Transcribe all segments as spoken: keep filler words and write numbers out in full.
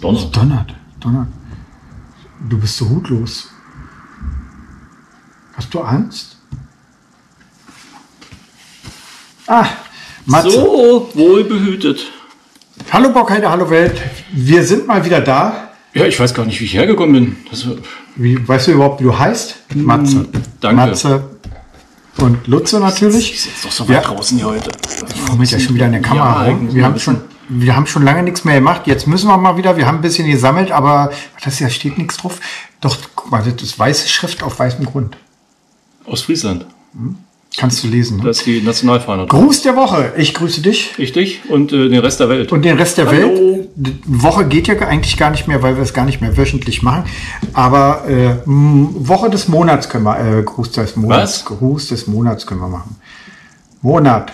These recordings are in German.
Donnert. Donnert. Donnert. Du bist so hutlos. Hast du Angst? Ah, Matze. So, wohlbehütet. Hallo Borkheide, hallo Welt. Wir sind mal wieder da. Ja, ich weiß gar nicht, wie ich hergekommen bin. Das, wie, weißt du überhaupt, wie du heißt? Matze. Danke. Matze und Lutze natürlich. Ich sitze doch so weit ja. draußen hier heute. Ich freue mich ja schon wieder in der Kamera. Ja, wir, haben schon, wir haben schon lange nichts mehr gemacht. Jetzt müssen wir mal wieder. Wir haben ein bisschen gesammelt, aber das ja steht nichts drauf. Doch, guck mal, das ist weiße Schrift auf weißem Grund. Aus Friesland. Hm? Kannst du lesen. Ne? Das ist die Nationalfahne. Gruß der Woche. Ich grüße dich. Ich dich und äh, den Rest der Welt. Und den Rest der Hallo. Welt. Die Woche geht ja eigentlich gar nicht mehr, weil wir es gar nicht mehr wöchentlich machen. Aber äh, Woche des Monats können wir, äh, Gruß des Monats. Was? Gruß des Monats können wir machen. Monat.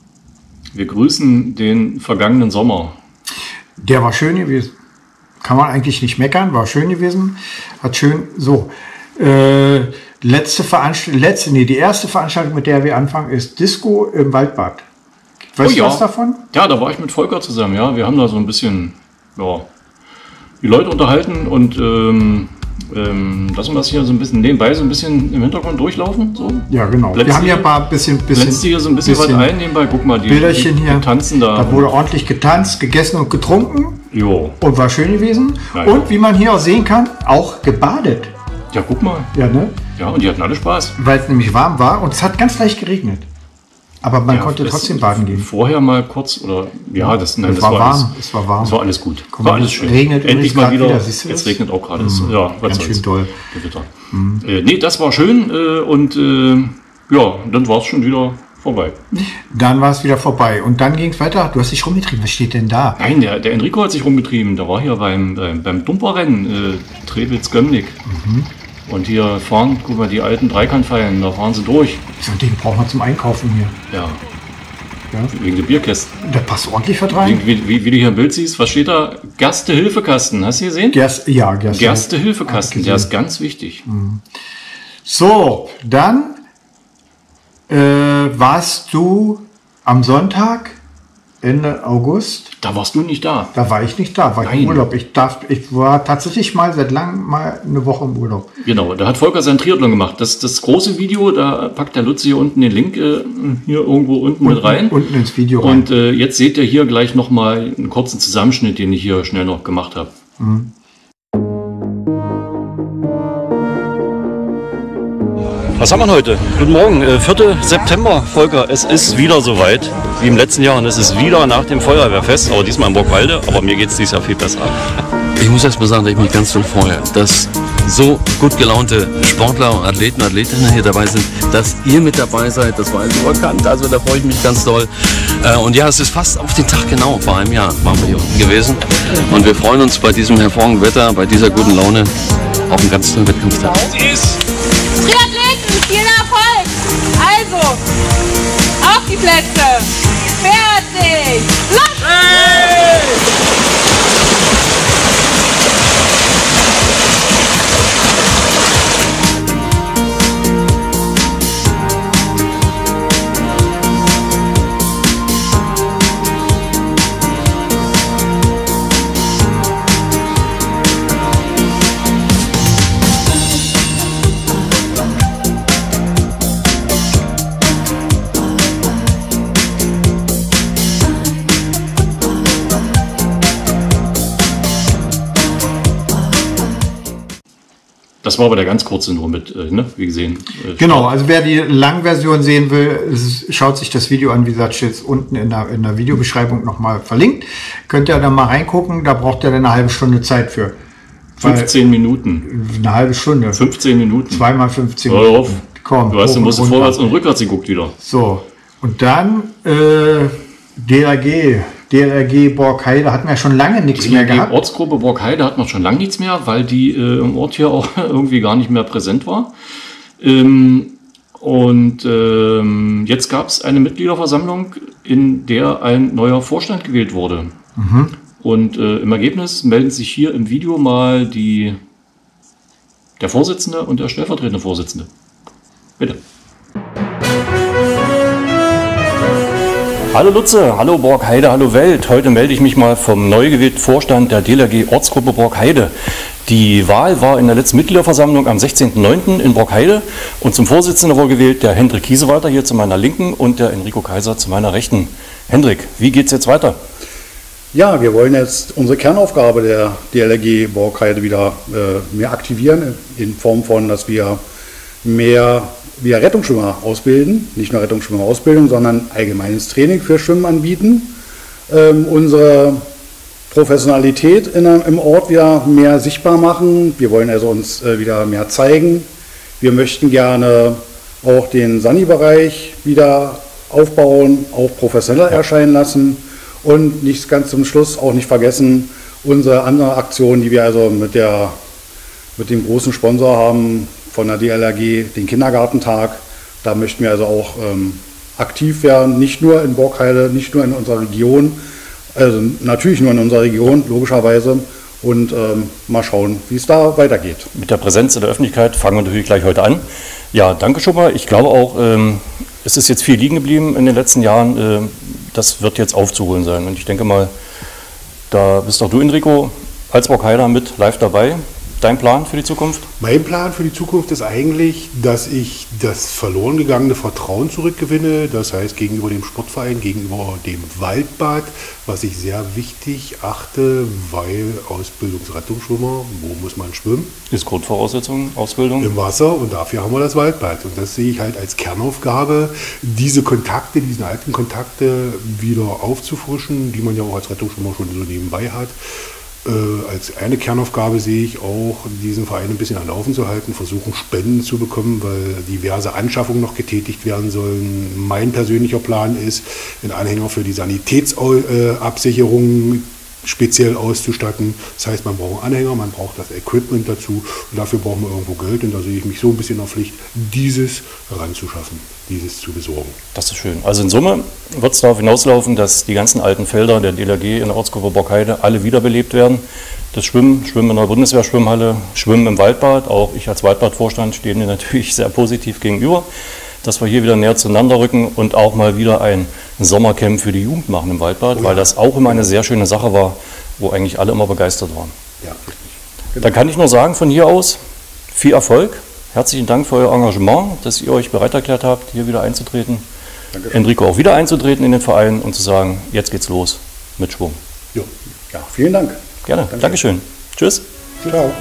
Wir grüßen den vergangenen Sommer. Der war schön gewesen. Kann man eigentlich nicht meckern. War schön gewesen. Hat schön, so. Äh, letzte Veranstaltung, letzte, nee, die erste Veranstaltung, mit der wir anfangen, ist Disco im Waldbad. Weißt oh, du ja. was davon? Ja, da war ich mit Volker zusammen, ja. Wir haben da so ein bisschen, ja, die Leute unterhalten und ähm, ähm, lassen wir das hier so ein bisschen nebenbei so ein bisschen im Hintergrund durchlaufen. So. Ja, genau. Blendst wir haben ja ein paar bisschen, bisschen, blendst du hier so ein bisschen, bisschen was ein nebenbei. Guck mal, die, Bilderchen die, die hier. tanzen da. Da wurde ordentlich getanzt, gegessen und getrunken. Jo. Und war schön gewesen. Ja, ja. Und wie man hier auch sehen kann, auch gebadet. Ja, guck mal. Ja, ne? Ja, und die hatten alle Spaß. Weil es nämlich warm war und es hat ganz leicht geregnet. Aber man ja, konnte trotzdem baden gehen. Vorher mal kurz, oder, ja, das, nein, es das war, war warm. alles, Es war warm. Das war alles gut. Komm, war alles schön. Regnet endlich mal wieder. wieder siehst du Jetzt das? regnet auch gerade. Mhm. Ja, was Ganz soll's. schön toll. Gewitter. Mhm. Äh, nee, das war schön äh, und äh, ja, dann war es schon wieder vorbei. Dann war es wieder vorbei und dann ging es weiter. Du hast dich rumgetrieben. Was steht denn da? Nein, der, der Enrico hat sich rumgetrieben. Der war hier beim, beim, beim Dumperrennen, äh, Trewitz-Gömnigk. Mhm. Und hier fahren, guck mal, die alten Dreikantfeilen, da fahren sie durch. So ein Ding brauchen wir zum Einkaufen hier. Ja. Ja. Wegen der Bierkästen. Da passt ordentlich vertragen. Wie, wie, wie du hier im Bild siehst, was steht da? Gerste-Hilfekasten. Hast du gesehen? Gerst, ja, Gerste. Gerste-Hilfekasten, der ist ganz wichtig. Mhm. So, dann äh, warst du am Sonntag, Ende August. Da warst du nicht da. Da war ich nicht da, war ich Nein. im Urlaub. Ich, darf, ich war tatsächlich mal seit langem mal eine Woche im Urlaub. Genau, da hat Volker sein Triathlon gemacht. Das, das große Video, da packt der Lutz hier unten den Link äh, hier irgendwo unten, unten mit rein. Unten ins Video rein. Und äh, jetzt seht ihr hier gleich nochmal einen kurzen Zusammenschnitt, den ich hier schnell noch gemacht habe. Mhm. Was haben wir heute? Guten Morgen, äh, vierter September, Volker. Es ist wieder soweit, wie im letzten Jahr. Und es ist wieder nach dem Feuerwehrfest, aber diesmal in Burgwalde. Aber mir geht es dieses Jahr viel besser. Ich muss erst mal sagen, dass ich mich ganz doll freue, dass so gut gelaunte Sportler und Athleten und Athletinnen hier dabei sind, dass ihr mit dabei seid. Das war alles überkannt, also da freue ich mich ganz doll. Äh, und ja, es ist fast auf den Tag genau, vor einem Jahr waren wir hier unten gewesen. Und wir freuen uns bei diesem hervorragenden Wetter, bei dieser guten Laune auf einen ganz tollen Wettkampftag. Triathleten, viel Erfolg! Also, auf die Plätze! Fertig! Los! Hey! Das war aber der ganz kurze nur mit, äh, ne, wie gesehen. Äh, Genau, also wer die Langversion sehen will, es- schaut sich das Video an, wie gesagt, steht es unten in der, in der Videobeschreibung nochmal verlinkt. Könnt ihr da mal reingucken, da braucht ihr dann eine halbe Stunde Zeit für. Weil- fünfzehn Minuten. Eine halbe Stunde. fünfzehn Minuten. Zweimal fünfzehn Hör auf. Minuten. Komm, Du hast, du hoch musst und runter. vorwärts und rückwärts geguckt wieder. So, und dann äh, D R G, D R G Borkheide, hatten wir schon lange nichts mehr Die gehabt. Ortsgruppe Borkheide hat noch schon lange nichts mehr, weil die äh, im Ort hier auch irgendwie gar nicht mehr präsent war. Ähm, und ähm, jetzt gab es eine Mitgliederversammlung, in der ein neuer Vorstand gewählt wurde. Mhm. Und äh, im Ergebnis melden sich hier im Video mal die, der Vorsitzende und der stellvertretende Vorsitzende. Bitte. Hallo Lutze, hallo Borgheide, hallo Welt. Heute melde ich mich mal vom neu gewählten Vorstand der D L R G Ortsgruppe Borgheide. Die Wahl war in der letzten Mitgliederversammlung am sechzehnten neunten in Borgheide und zum Vorsitzenden wurde gewählt der Hendrik Kiesewalter hier zu meiner Linken und der Enrico Kaiser zu meiner Rechten. Hendrik, wie geht's jetzt weiter? Ja, wir wollen jetzt unsere Kernaufgabe der D L R G Borgheide wieder äh, mehr aktivieren, in Form von, dass wir mehr wir Rettungsschwimmer ausbilden, nicht nur Rettungsschwimmer-Ausbildung, sondern allgemeines Training für Schwimmen anbieten, ähm, unsere Professionalität in, im Ort wieder mehr sichtbar machen. Wir wollen also uns äh, wieder mehr zeigen. Wir möchten gerne auch den Sani-Bereich wieder aufbauen, auch professioneller erscheinen lassen und nicht ganz zum Schluss auch nicht vergessen, unsere andere Aktion, die wir also mit, der, mit dem großen Sponsor haben, von der D L R G, den Kindergartentag. Da möchten wir also auch ähm, aktiv werden, nicht nur in Borgheide, nicht nur in unserer Region, also natürlich nur in unserer Region, logischerweise, und ähm, mal schauen, wie es da weitergeht. Mit der Präsenz in der Öffentlichkeit fangen wir natürlich gleich heute an. Ja, danke schon mal. Ich glaube auch, ähm, es ist jetzt viel liegen geblieben in den letzten Jahren. Äh, das wird jetzt aufzuholen sein. Und ich denke mal, da bist auch du, Enrico, als Borgheider mit live dabei. Dein Plan für die Zukunft? Mein Plan für die Zukunft ist eigentlich, dass ich das verloren gegangene Vertrauen zurückgewinne. Das heißt, gegenüber dem Sportverein, gegenüber dem Waldbad, was ich sehr wichtig achte, weil Ausbildungsrettungsschwimmer, wo muss man schwimmen? Ist Grundvoraussetzung, Ausbildung? Im Wasser, und dafür haben wir das Waldbad. Und das sehe ich halt als Kernaufgabe, diese Kontakte, diese alten Kontakte wieder aufzufrischen, die man ja auch als Rettungsschwimmer schon so nebenbei hat. Äh, als eine Kernaufgabe sehe ich auch, diesen Verein ein bisschen am Laufen zu halten, versuchen Spenden zu bekommen, weil diverse Anschaffungen noch getätigt werden sollen. Mein persönlicher Plan ist, einen Anhänger für die Sanitätsabsicherung speziell auszustatten. Das heißt, man braucht einen Anhänger, man braucht das Equipment dazu und dafür brauchen wir irgendwo Geld, und da sehe ich mich so ein bisschen in der Pflicht, dieses ranzuschaffen, dieses zu besorgen. Das ist schön. Also in Summe wird es darauf hinauslaufen, dass die ganzen alten Felder der D L R G in der Ortsgruppe Borgheide alle wiederbelebt werden. Das Schwimmen, Schwimmen in der Bundeswehrschwimmhalle, Schwimmen im Waldbad, auch ich als Waldbadvorstand stehe mir natürlich sehr positiv gegenüber, dass wir hier wieder näher zueinander rücken und auch mal wieder ein Sommercamp für die Jugend machen im Waldbad, oh ja, weil das auch immer eine sehr schöne Sache war, wo eigentlich alle immer begeistert waren. Ja, richtig. Genau. Dann kann ich nur sagen, von hier aus viel Erfolg. Herzlichen Dank für euer Engagement, dass ihr euch bereit erklärt habt, hier wieder einzutreten. Danke. Enrico auch wieder einzutreten in den Verein und zu sagen, jetzt geht's los mit Schwung. Jo. Ja, vielen Dank. Gerne. Danke. Dankeschön. Tschüss. Ciao.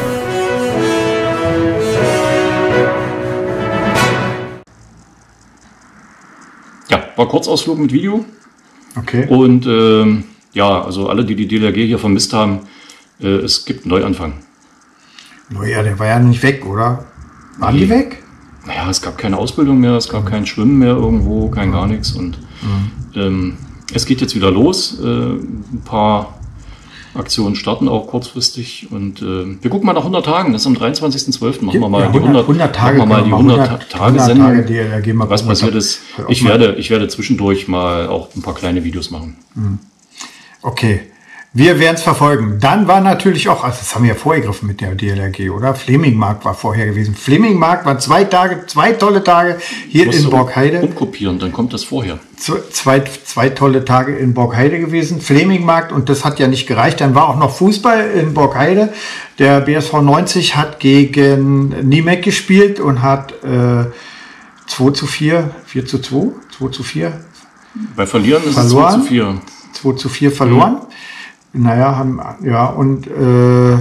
Ja, war Kurzausflug mit Video. Okay. Und ähm, ja, also alle, die die D L R G hier vermisst haben, äh, es gibt einen Neuanfang. Naja, der war ja nicht weg, oder? Waren nee. die weg? Naja, es gab keine Ausbildung mehr, es gab mhm. kein Schwimmen mehr irgendwo, kein gar nichts. Und mhm. ähm, es geht jetzt wieder los. Äh, ein paar Aktionen starten auch kurzfristig. Und äh, wir gucken mal nach hundert Tagen, das ist am dreiundzwanzigsten zwölften machen wir mal ja, die hundert, hundert Tage, machen wir mal die hundert Tage Sendung. Tage, was passiert ist. Ich werde, ich werde zwischendurch mal auch ein paar kleine Videos machen. Okay. Wir werden es verfolgen. Dann war natürlich auch, also das haben wir ja vorgegriffen mit der D L R G, oder? Flemingmarkt war vorher gewesen. Flemingmarkt war zwei Tage, zwei tolle Tage hier in Borgheide. Umkopieren, dann kommt das vorher. Zwei, zwei tolle Tage in Borgheide gewesen. Flemingmarkt, und das hat ja nicht gereicht. Dann war auch noch Fußball in Borgheide. Der B S V neunzig hat gegen Niemek gespielt und hat äh, zwei zu vier, vier zu zwei, zwei zu vier. Bei Verlieren ist verloren. es zwei zu vier. zwei zu vier verloren. Mhm. Naja, haben, ja, und, äh,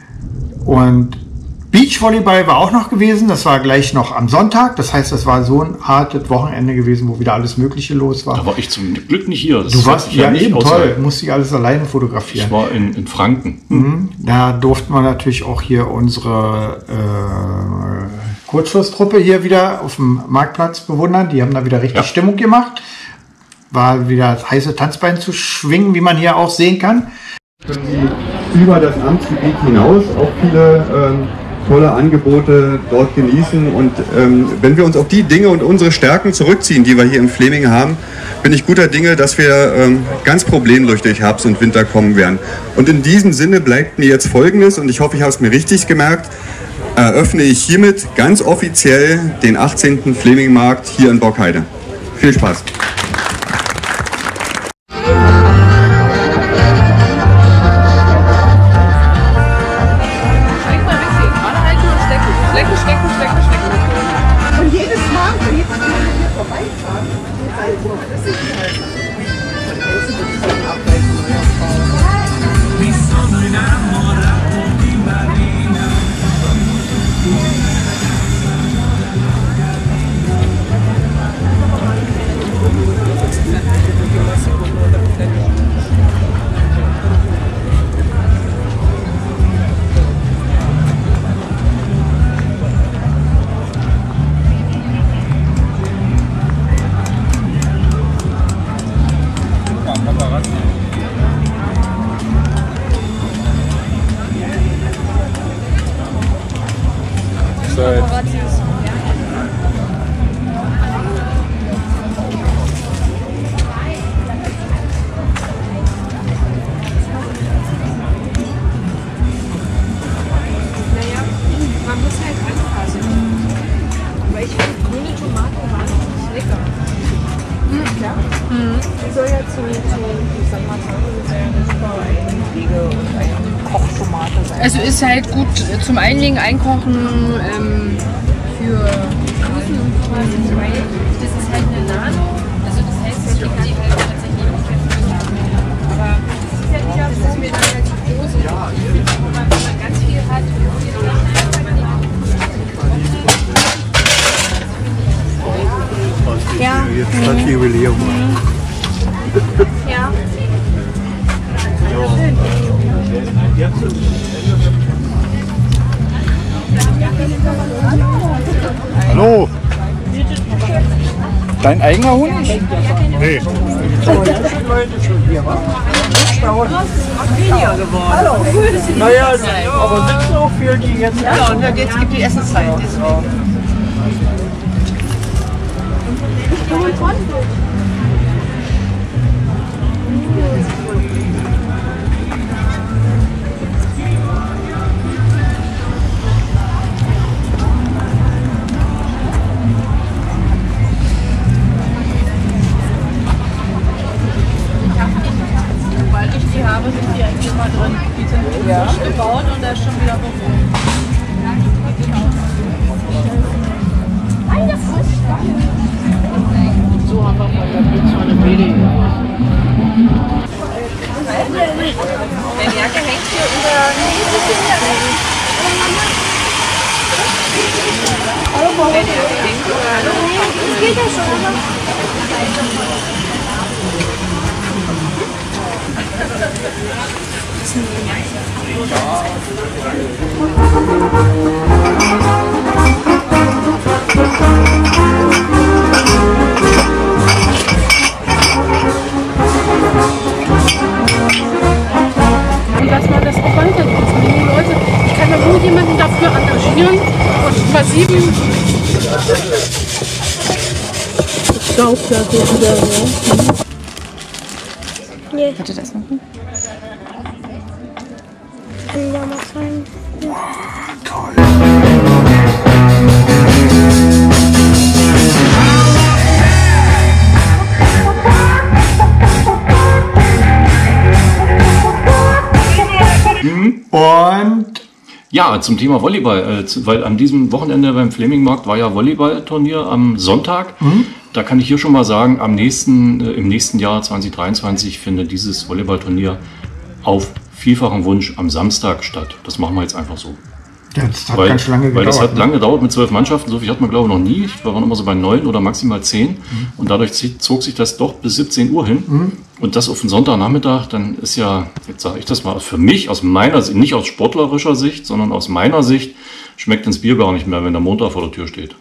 und Beachvolleyball war auch noch gewesen. Das war gleich noch am Sonntag. Das heißt, das war so ein hartes Wochenende gewesen, wo wieder alles Mögliche los war. Da war ich zum Glück nicht hier. Das du warst ja eben toll. Musste ich alles alleine fotografieren. Ich war in, in Franken. Mhm. Da durften wir natürlich auch hier unsere äh, Kurzschlusstruppe hier wieder auf dem Marktplatz bewundern. Die haben da wieder richtig ja. Stimmung gemacht. War wieder das heiße Tanzbein zu schwingen, wie man hier auch sehen kann. Können Sie über das Amtsgebiet hinaus auch viele ähm, tolle Angebote dort genießen. Und ähm, wenn wir uns auf die Dinge und unsere Stärken zurückziehen, die wir hier in Fleming haben, bin ich guter Dinge, dass wir ähm, ganz problemlos durch Herbst und Winter kommen werden. Und in diesem Sinne bleibt mir jetzt Folgendes, und ich hoffe, ich habe es mir richtig gemerkt, eröffne ich hiermit ganz offiziell den achtzehnten Flemingmarkt hier in Borgheide. Viel Spaß! Man muss halt anpassen. Aber ich finde grüne Tomaten wahnsinnig lecker. Mhm. Ja? Mhm. Die soll ja zu, zu ich sag mal, eine super Einwege und eine Kochtomate sein. Also ist halt gut zum Einlegen, Einkochen, ähm, für Füßen und quasi. Das ist halt eine Nano. Also das heißt, es gibt die halt tatsächlich auch kein Füßen. Aber das ist ja nicht, das ist mir dann halt zu groß. Ja, wenn man ganz viel hat, ja. Jetzt hat die Jubiläum. Ja. Hallo! Dein eigener Hund? Nee. Weniger geworden. Hallo. Naja, aber sitzen auch viel, die jetzt. Ja, und jetzt gibt die Essenszeit. Sobald ich die habe, sind die eigentlich immer drin. Die sind ja frisch gebaut und da ist schon wieder bewohnt. So haben wir von der Blitzwanne Bede. Meine Jacke hängt hier über. Meine Jacke hängt über. Das geht ja schon. Und dass man das auch weitergeht. Die Leute, ich kann da nur jemanden dafür engagieren und versieben. Ich glaube, da geht wieder, ja. Nee. Bitte das machen? Kann ja mal sein. Und ja, zum Thema Volleyball, äh, zu, weil an diesem Wochenende beim Flemingmarkt war ja Volleyballturnier am Sonntag. Mhm. Da kann ich hier schon mal sagen, am nächsten, äh, im nächsten Jahr zwanzig dreiundzwanzig findet dieses Volleyballturnier auf vielfachen Wunsch am Samstag statt. Das machen wir jetzt einfach so. Ja, das hat weil, ganz schön lange gedauert. Weil das hat ne? lange gedauert mit zwölf Mannschaften. So viel hat man, glaube ich, noch nie. Wir waren immer so bei neun oder maximal zehn. Mhm. Und dadurch zog sich das doch bis siebzehn Uhr hin. Mhm. Und das auf den Sonntagnachmittag, dann ist ja, jetzt sage ich das mal, für mich aus meiner Sicht, nicht aus sportlerischer Sicht, sondern aus meiner Sicht, schmeckt das Bier gar nicht mehr, wenn der Montag vor der Tür steht.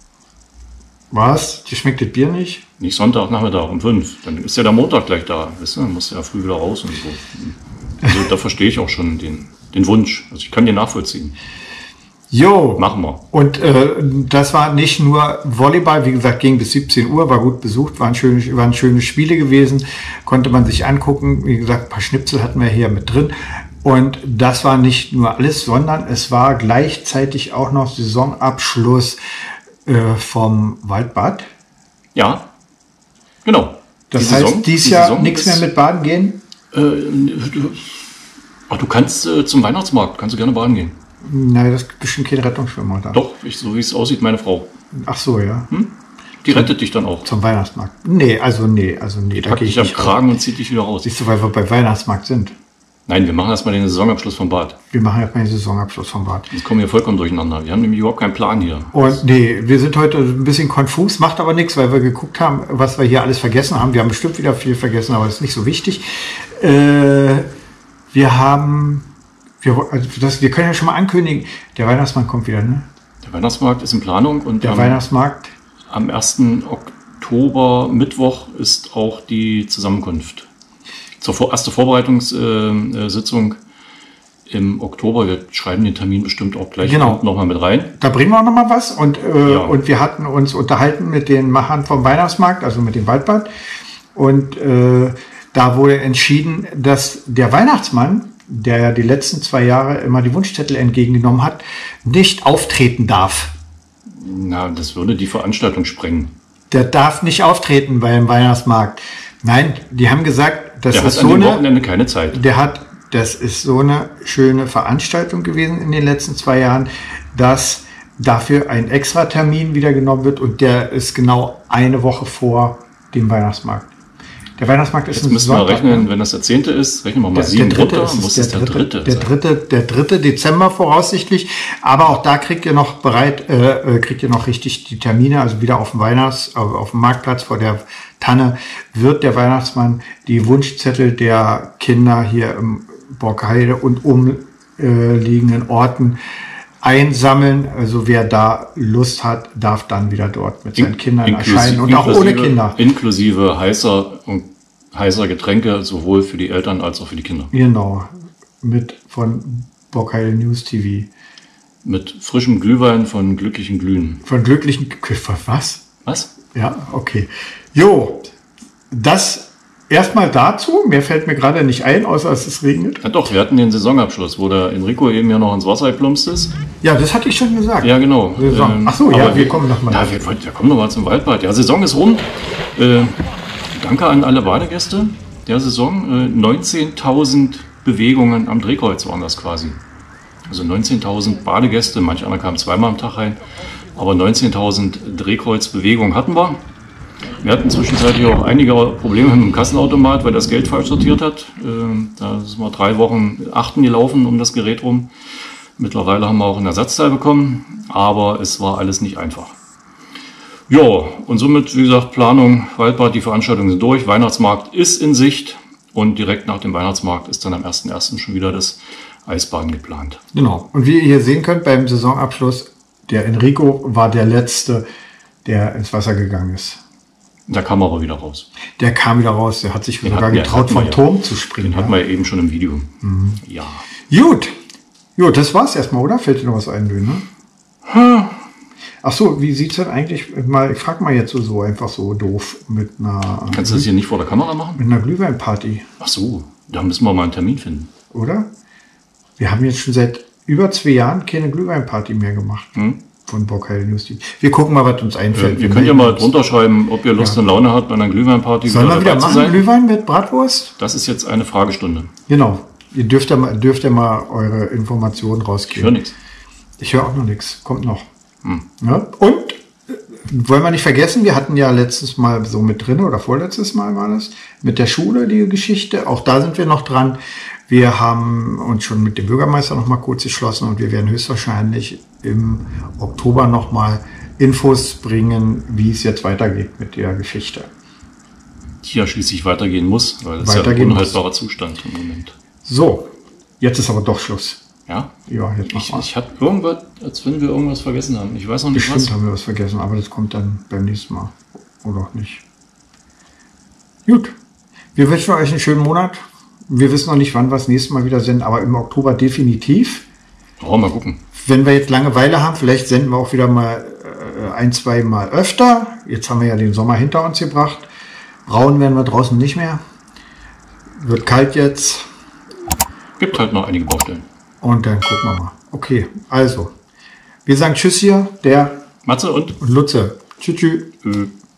Was? Die schmeckt das Bier nicht? Nicht Sonntagnachmittag um fünf. Dann ist ja der Montag gleich da. Weißt du? Dann musst du ja früh wieder raus und so. Also da verstehe ich auch schon den, den Wunsch. Also ich kann den nachvollziehen. Jo. Machen wir. Und äh, das war nicht nur Volleyball, wie gesagt, ging bis siebzehn Uhr, war gut besucht, waren schöne, waren schöne Spiele gewesen, konnte man sich angucken. Wie gesagt, ein paar Schnipsel hatten wir hier mit drin. Und das war nicht nur alles, sondern es war gleichzeitig auch noch Saisonabschluss äh, vom Waldbad. Ja, genau. Das die heißt, Saison, dies die Jahr Saison nichts ist, mehr mit Baden gehen? Äh, du, ach, du kannst äh, zum Weihnachtsmarkt, kannst du gerne baden gehen. Nein, das ist bestimmt kein Rettungsschwimmer da. Doch, ich, so wie es aussieht, meine Frau. Ach so, ja. Hm? Die zum, rettet dich dann auch. Zum Weihnachtsmarkt. Nee, also nee, also nee. Die da packt gehe dich ich am nicht Kragen raus. und zieht dich wieder raus. Siehst du, weil wir bei Weihnachtsmarkt sind. Nein, wir machen erstmal den Saisonabschluss vom Bad. Wir machen erstmal den Saisonabschluss vom Bad. Jetzt kommen wir vollkommen durcheinander. Wir haben nämlich überhaupt keinen Plan hier. Und nee, wir sind heute ein bisschen konfus, macht aber nichts, weil wir geguckt haben, was wir hier alles vergessen haben. Wir haben bestimmt wieder viel vergessen, aber das ist nicht so wichtig. Äh, wir haben, wir, also das, wir können ja schon mal ankündigen, der Weihnachtsmarkt kommt wieder, ne? Der Weihnachtsmarkt ist in Planung und der am, Weihnachtsmarkt. Am ersten Oktober, Mittwoch, ist auch die Zusammenkunft. Zur vor, erste Vorbereitungssitzung im Oktober. Wir schreiben den Termin bestimmt auch gleich Genau. nochmal mit rein. Da bringen wir auch noch mal was. Und, äh, Ja. und wir hatten uns unterhalten mit den Machern vom Weihnachtsmarkt, also mit dem Waldbad. Und äh, da wurde entschieden, dass der Weihnachtsmann, der ja die letzten zwei Jahre immer die Wunschzettel entgegengenommen hat, nicht auftreten darf. Na, das würde die Veranstaltung sprengen. Der darf nicht auftreten beim Weihnachtsmarkt. Nein, die haben gesagt, das Der ist hat an so dem eine, Wochenende keine Zeit. der hat, das ist so eine schöne Veranstaltung gewesen in den letzten zwei Jahren, dass dafür ein Extratermin wieder genommen wird und der ist genau eine Woche vor dem Weihnachtsmarkt. Der Weihnachtsmarkt ist Jetzt ein müssen wir Sonntag, rechnen, ne? wenn das der zehnte ist, rechnen wir mal Der, sieben der dritte runter. ist Muss es, es der dritte der sein. dritte, der dritte Dezember voraussichtlich. Aber auch da kriegt ihr noch bereit, äh, kriegt ihr noch richtig die Termine, also wieder auf dem Weihnachts, auf, auf dem Marktplatz vor der Tanne wird der Weihnachtsmann die Wunschzettel der Kinder hier im Borkheide und umliegenden Orten einsammeln. Also wer da Lust hat, darf dann wieder dort mit seinen Kindern Inklusive- erscheinen und auch ohne inklusive- Kinder. Inklusive heißer und heißer Getränke, sowohl für die Eltern als auch für die Kinder. Genau, mit von Borkheide News T V. Mit frischem Glühwein von glücklichen Glühen. Von glücklichen... Was? Was? Ja, okay. Jo, das erstmal dazu. Mehr fällt mir gerade nicht ein, außer dass es regnet. Ja doch, wir hatten den Saisonabschluss, wo der Enrico eben ja noch ins Wasser geplumpst ist. Ja, das hatte ich schon gesagt. Ja, genau. Saison. Ähm, Ach so, ja, aber wir kommen noch mal Ja, dazu. wir, wir kommen noch mal zum Waldbad. Ja, Saison ist rum. Äh, danke an alle Badegäste der Saison. Äh, neunzehntausend Bewegungen am Drehkreuz waren das quasi. Also neunzehntausend Badegäste, manch einer kam zweimal am Tag rein, aber neunzehntausend Drehkreuzbewegungen hatten wir. Wir hatten zwischenzeitlich auch einige Probleme mit dem Kassenautomat, weil das Geld falsch sortiert hat. Äh, da sind wir drei Wochen achten gelaufen um das Gerät rum. Mittlerweile haben wir auch ein Ersatzteil bekommen, aber es war alles nicht einfach. Ja, und somit, wie gesagt, Planung, Waldbad, die Veranstaltungen sind durch, Weihnachtsmarkt ist in Sicht und direkt nach dem Weihnachtsmarkt ist dann am ersten ersten schon wieder das Eisbaden geplant. Genau. Und wie ihr hier sehen könnt beim Saisonabschluss, der Enrico war der Letzte, der ins Wasser gegangen ist. Da kam er aber wieder raus. Der kam wieder raus, der hat sich Den sogar hatten wir- getraut, hatten wir vom ja. Turm zu springen. Den hatten wir ja eben schon im Video. Mhm. Ja. Gut. Gut, das war's erstmal, oder? Fällt dir noch was ein, Döne? Ach so, wie sieht's denn eigentlich mal, ich frag mal jetzt so, so einfach so doof mit einer, Kannst du das hier nicht vor der Kamera machen? mit einer Glühweinparty, Ach so, da müssen wir mal einen Termin finden. oder? Wir haben jetzt schon seit über zwei Jahren keine Glühweinparty mehr gemacht. Hm? Von Borkheide News Team. Wir gucken mal, was uns einfällt. Ihr könnt ja mal drunter schreiben, ob ihr Lust Ja. und Laune habt, bei einer Glühweinparty Sollen wir wieder dabei zu machen, sein. Glühwein mit Bratwurst? Das ist jetzt eine Fragestunde. Genau. Ihr dürft ja mal, dürft ja mal eure Informationen Ich rausgeben. höre nichts. Ich höre auch noch nichts. Kommt noch. Hm. Ja? Und äh, wollen wir nicht vergessen, wir hatten ja letztes Mal so mit drin, oder vorletztes Mal war das, mit der Schule die Geschichte. Auch da sind wir noch dran. Wir haben uns schon mit dem Bürgermeister noch mal kurz geschlossen und wir werden höchstwahrscheinlich im Oktober noch mal Infos bringen, wie es jetzt weitergeht mit der Geschichte. Die ja schließlich weitergehen muss, weil das ist ja ein Weitergehen muss. unhaltbarer Zustand im Moment. So, jetzt ist aber doch Schluss. Ja? Ja, jetzt Ich, machen wir. ich habe irgendwas, als wenn wir irgendwas vergessen haben. Ich weiß noch nicht Bestimmt was. haben wir was vergessen, aber das kommt dann beim nächsten Mal. Oder auch nicht. Gut. Wir wünschen euch einen schönen Monat. Wir wissen noch nicht, wann wir das nächste Mal wieder senden, aber im Oktober definitiv. Oh, mal gucken. Wenn wir jetzt Langeweile haben, vielleicht senden wir auch wieder mal äh, ein, zwei Mal öfter. Jetzt haben wir ja den Sommer hinter uns gebracht. Brauen werden wir draußen nicht mehr. Wird kalt jetzt. Gibt halt noch einige Baustellen. Und dann gucken wir mal. Okay, also. Wir sagen Tschüss hier, der Matze und und Lutze. Tschüss, tschüss. Ö.